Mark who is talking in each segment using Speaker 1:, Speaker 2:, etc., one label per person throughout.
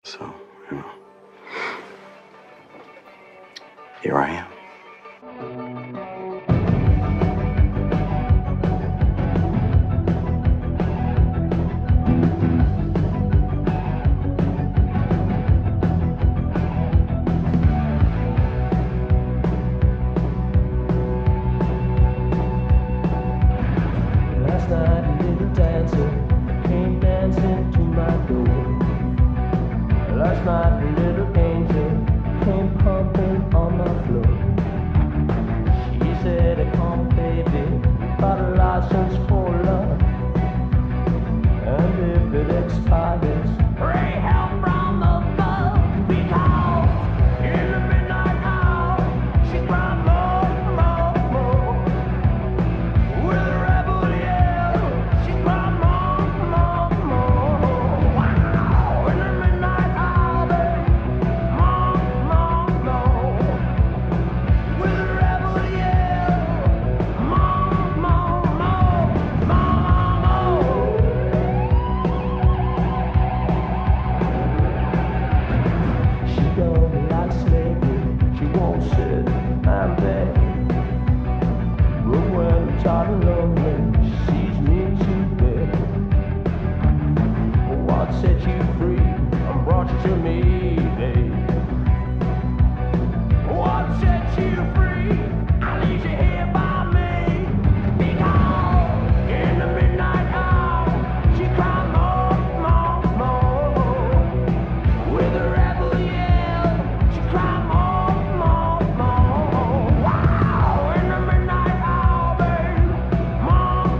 Speaker 1: So, you know, here I am.
Speaker 2: Last night a little dancer came dancing to my door. Last night a little angel came pumping on my floor. She said, come baby, got a license for love. And if it expires, pray help from above. Because in the midnight hour, she cried more. With a rebel yell, she cried more. Wow, in the midnight hour, more. With a rebel yell, more. She don't like slavery, she won't sit and beg. But when I'm tired and lonely, she sees me to bed. What set you free and brought you to me, babe? What set you free? I leave you here by me. Because in the midnight hour, she cried more. With a rebel yell, she cried more. Wow, in the midnight hour, babe, more.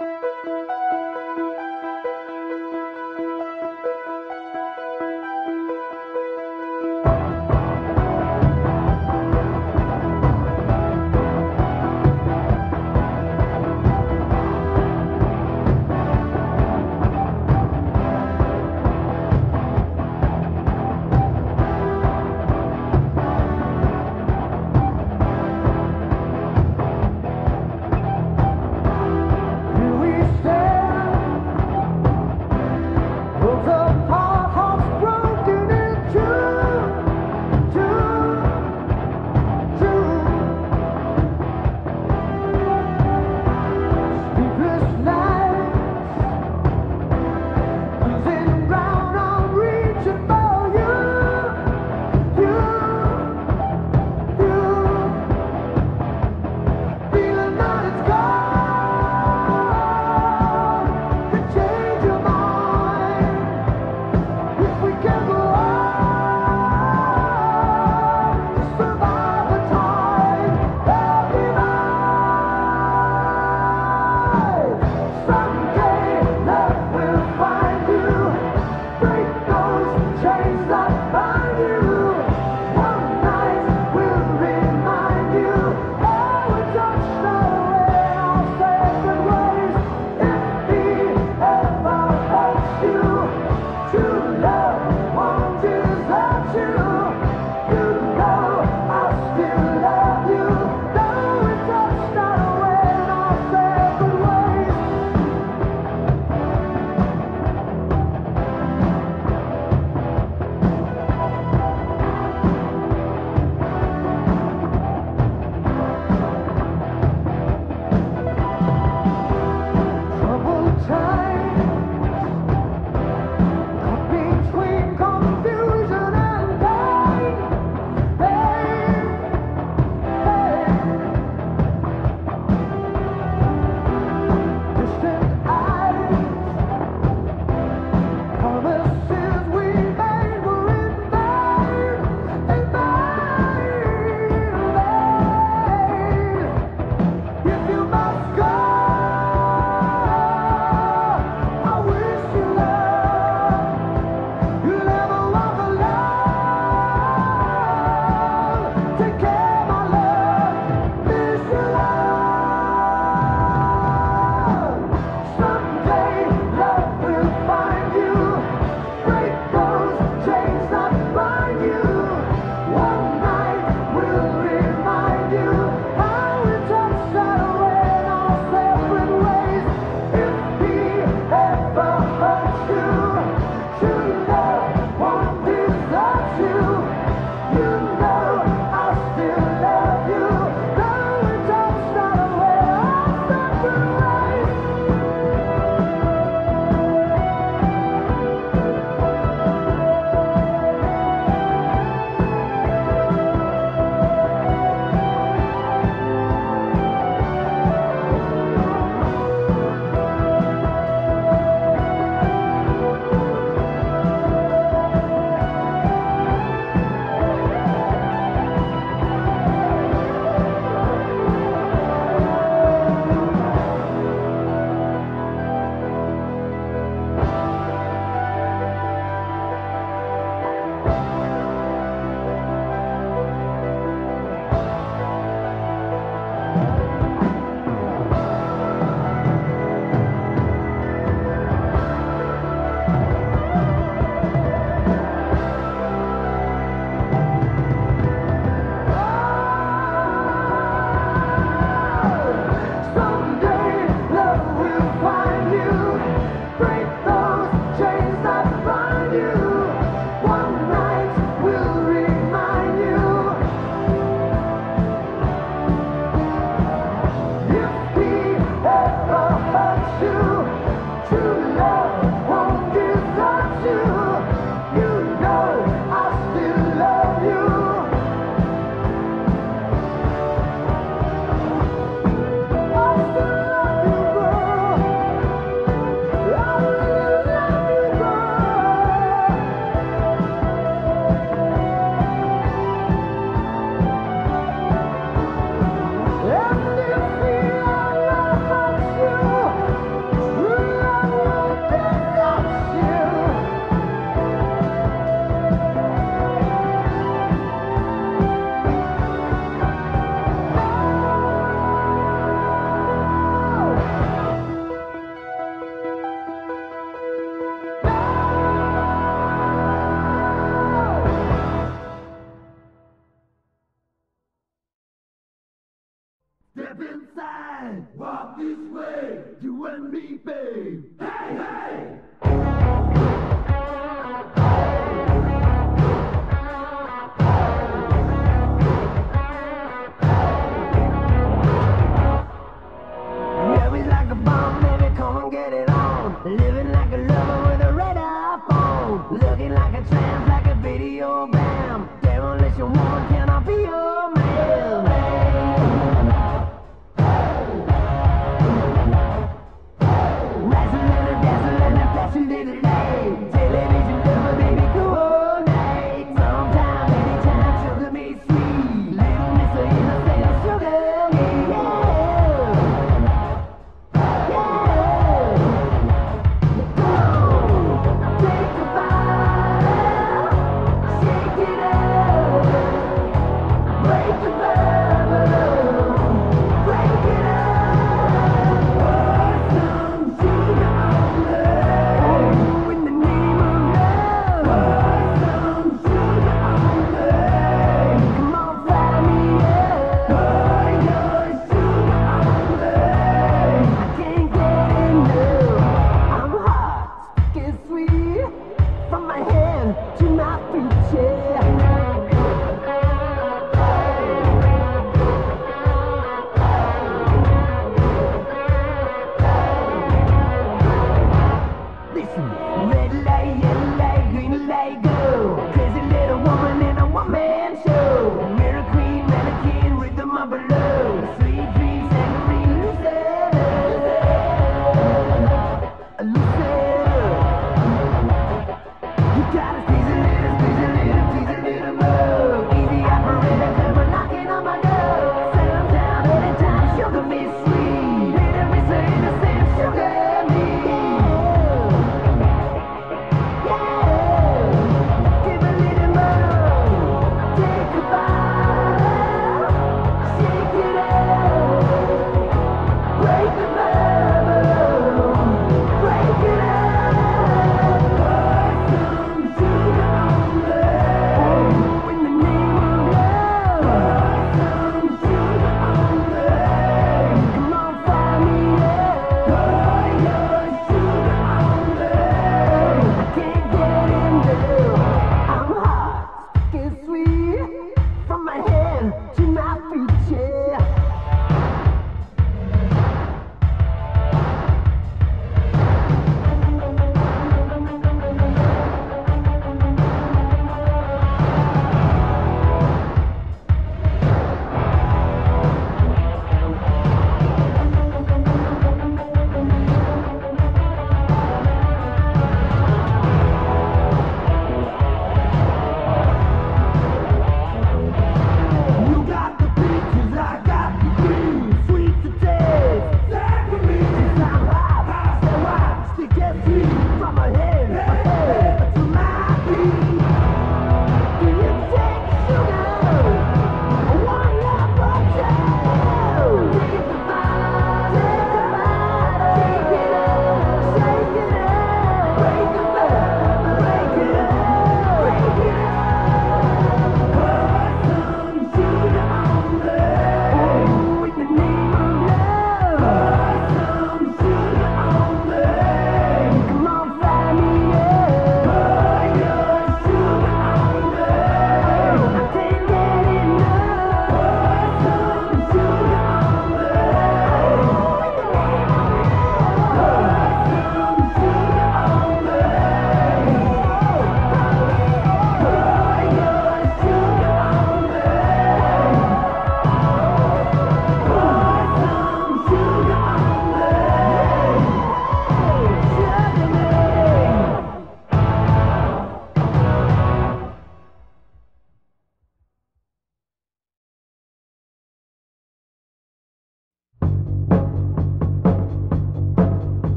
Speaker 2: Here we Love is like a bomb, baby, come and get it on. Living like a lover with a radar phone. Looking like a tramp, like a video bam. Demolition woman, can I be your man? Razzling and dazzling and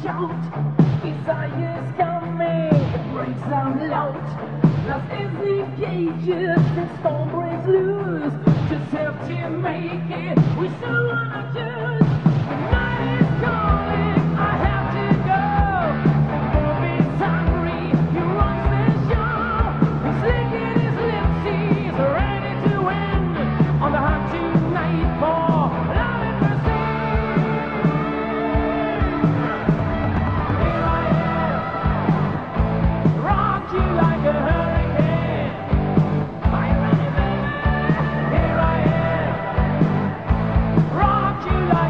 Speaker 2: shout. Desire's coming, it breaks out loud. Lost in the cages, the storm breaks loose. Just have to make it, we still wanna choose. The night is calling, I have to go. Bobby's hungry, he runs the show. He's licking his lips, he's ready to win. On the hunt tonight for love and mercy. Here I am, rock you like a hurricane. Are you ready, baby? Here I am, rock you like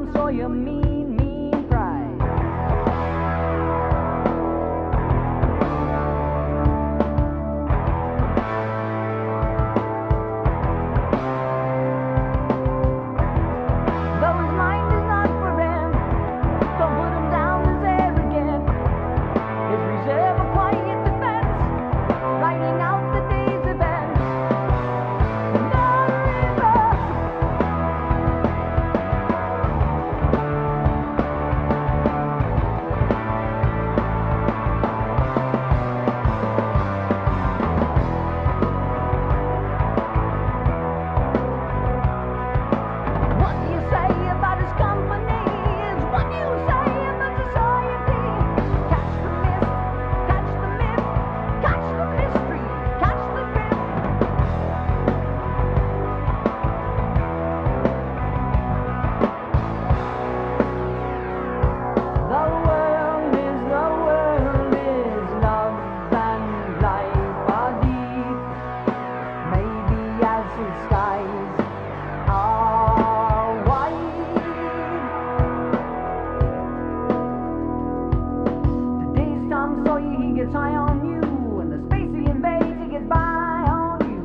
Speaker 2: Tom Sawyer, mean, mean pride. Though his mind is not for him, don't put him down as arrogant. His reserve a quiet defense, writing out the day's events. What do you say about his company? Is what do you say about society? Catch the myth, catch the myth, catch the mystery, catch the drift. The world is love and life are deep. Maybe as his skies are wide. Today's Tom Sawyer, he gets high on you, and the space he invades, he gets by on you.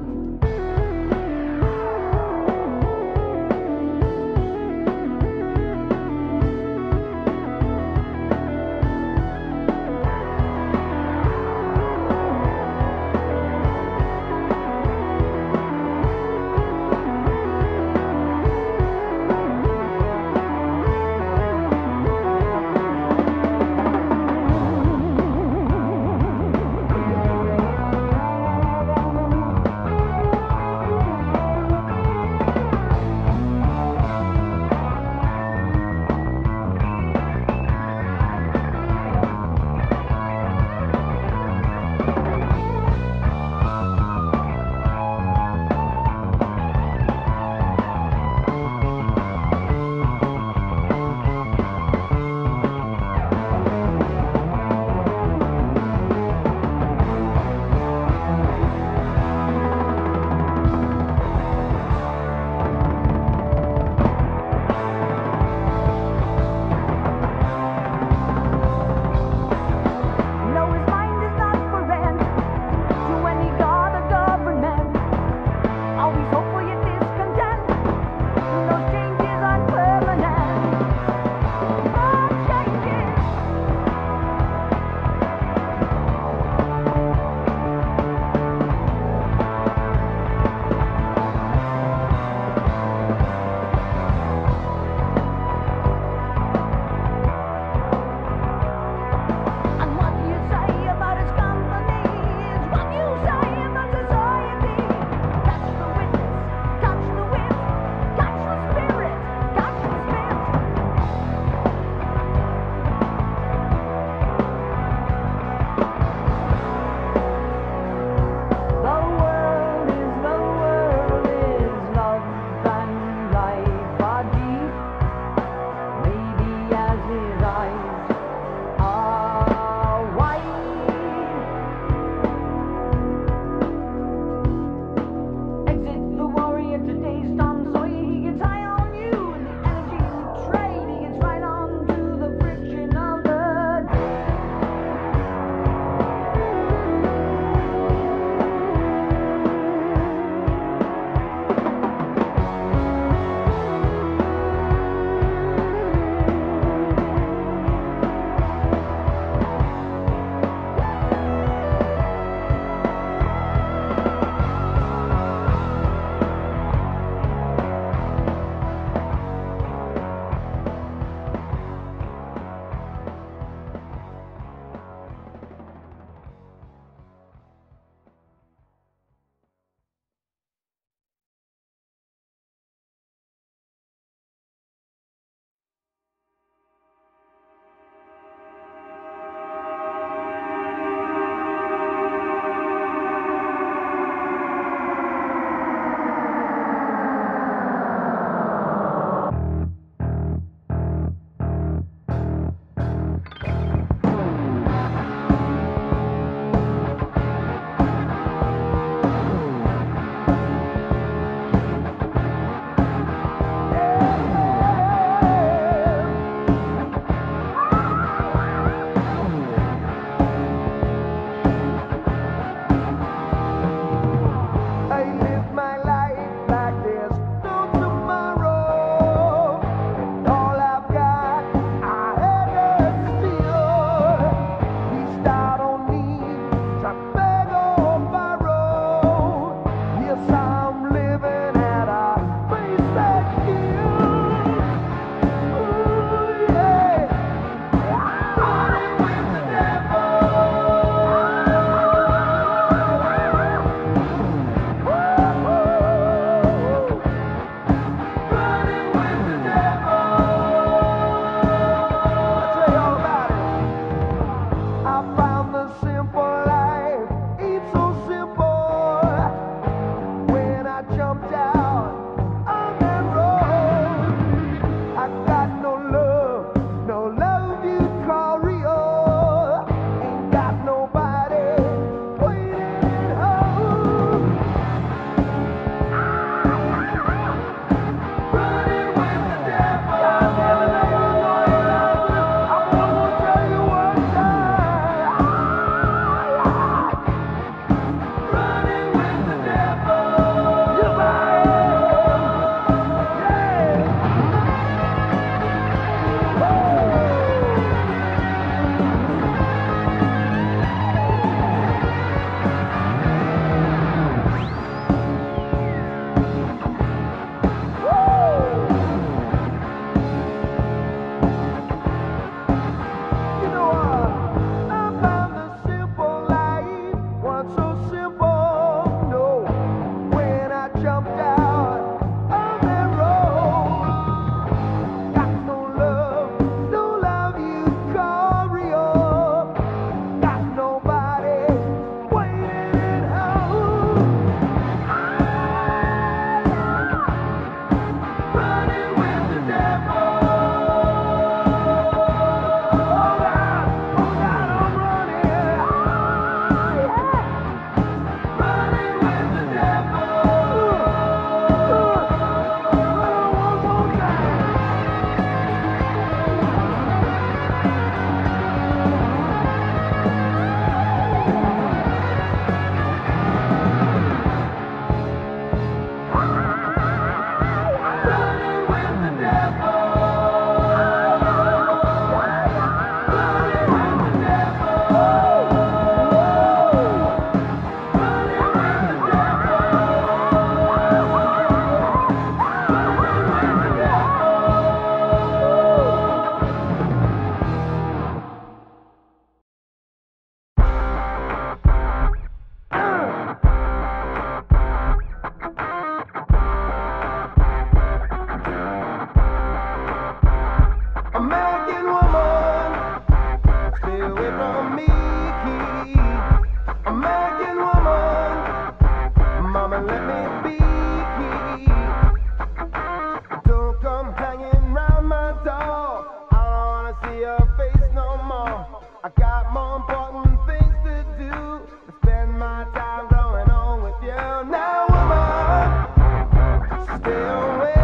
Speaker 2: I got more important things to do than spend my time going on with you. Now, woman, stay away.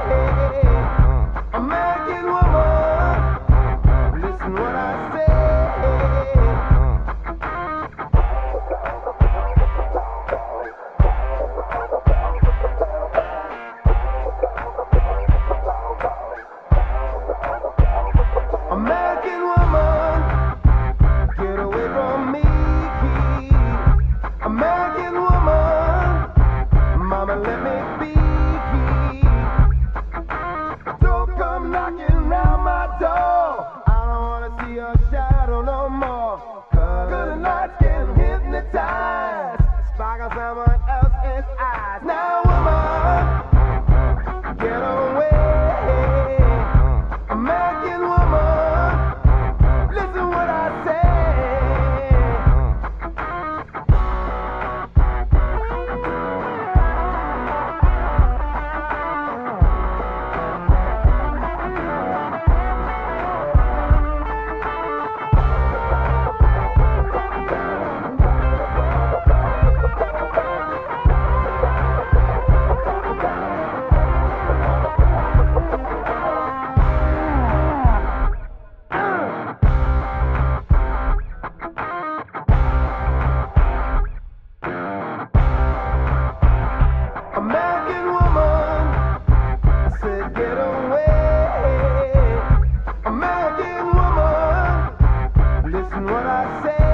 Speaker 2: American woman, listen what I say. American woman, get away from me. American woman, mama, let me be. Don't come knocking round my door. I don't wanna see your shadow no more. Good nights can hypnotize, sparkle someone else's eyes. Now, woman, get away. American woman, listen what I say. American woman, I said get away. American woman, listen what I say.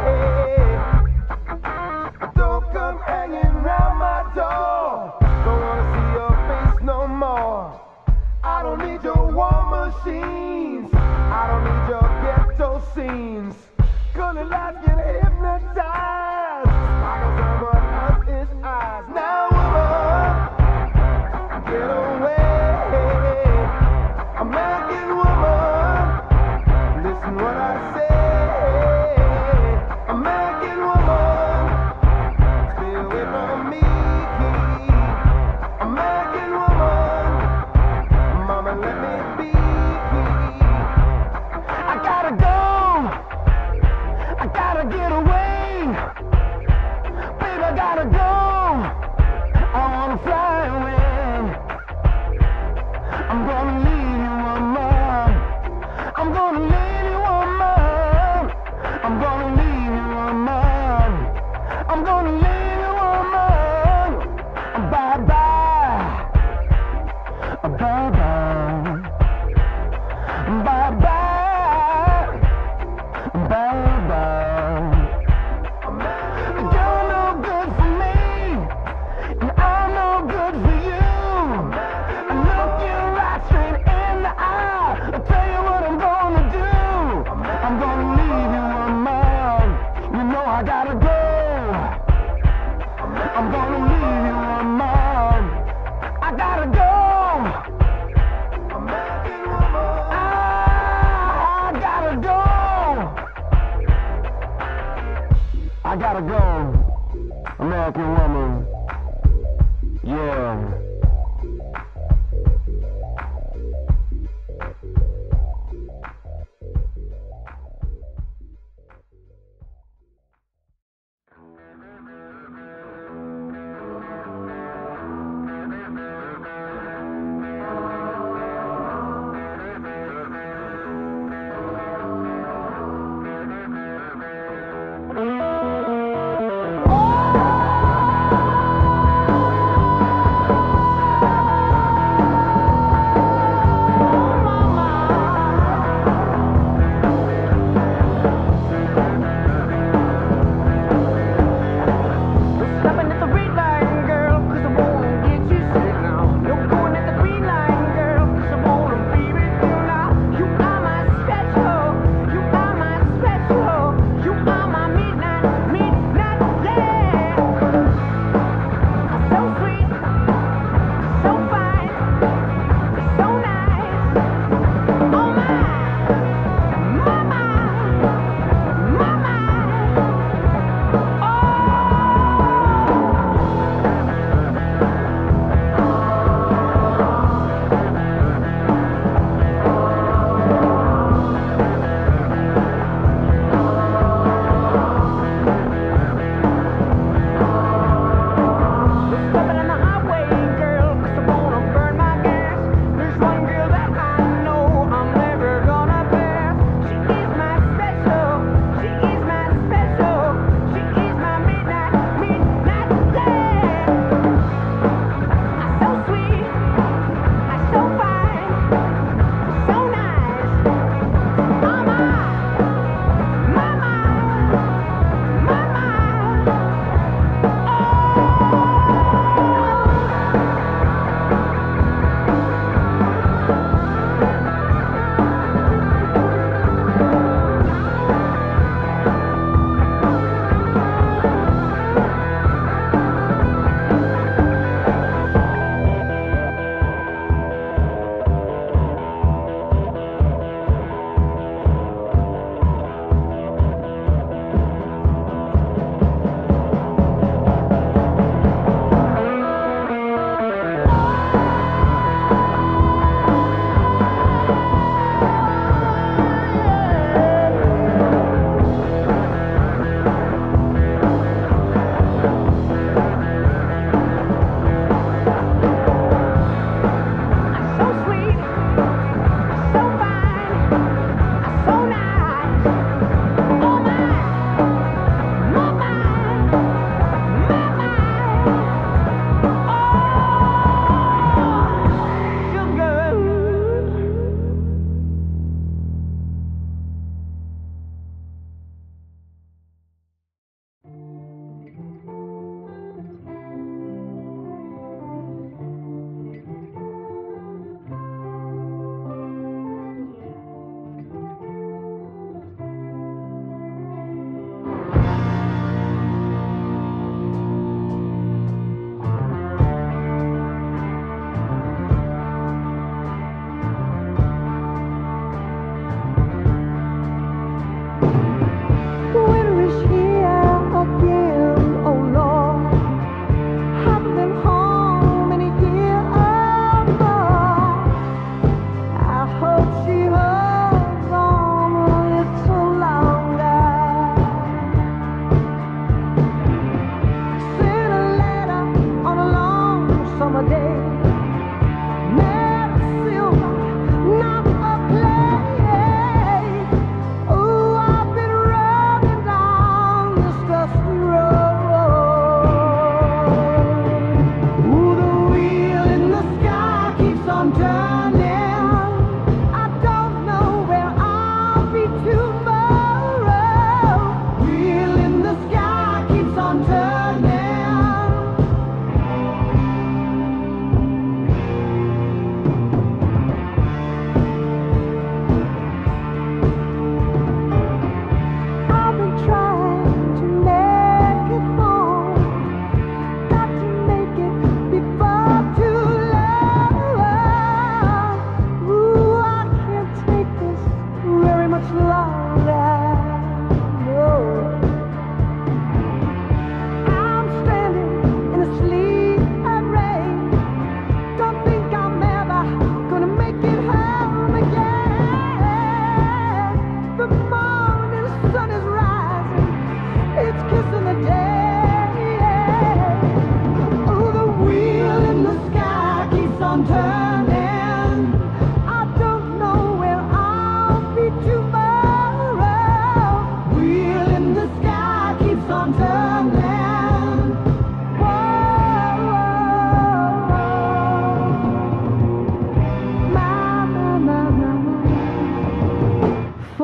Speaker 2: Don't come hanging round my door. Don't wanna see your face no more. I don't need your war machines. I don't need your ghetto scenes. Gonna let you hypnotize. Sparkle someone else's eyes. Now, get away. American woman, listen what I say. American woman, stay away from me. American woman, mama, let me be. I gotta go. I gotta get away. Baby, I gotta go. I wanna fly away. I'm gonna leave you, woman. I'm gonna leave you, woman. I'm gonna leave you, woman. I'm gonna leave you, woman. Bye bye. Bye bye. Bye bye. Bye bye. You're no good for me, and I'm no good for you. Look you right straight in the eye. I'll tell you what I'm gonna do. I'm gonna leave you alone. You know I gotta go. I'm gonna leave you alone. I gotta go. American woman.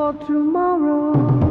Speaker 2: for tomorrow.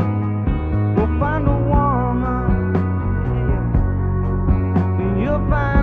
Speaker 3: You'll find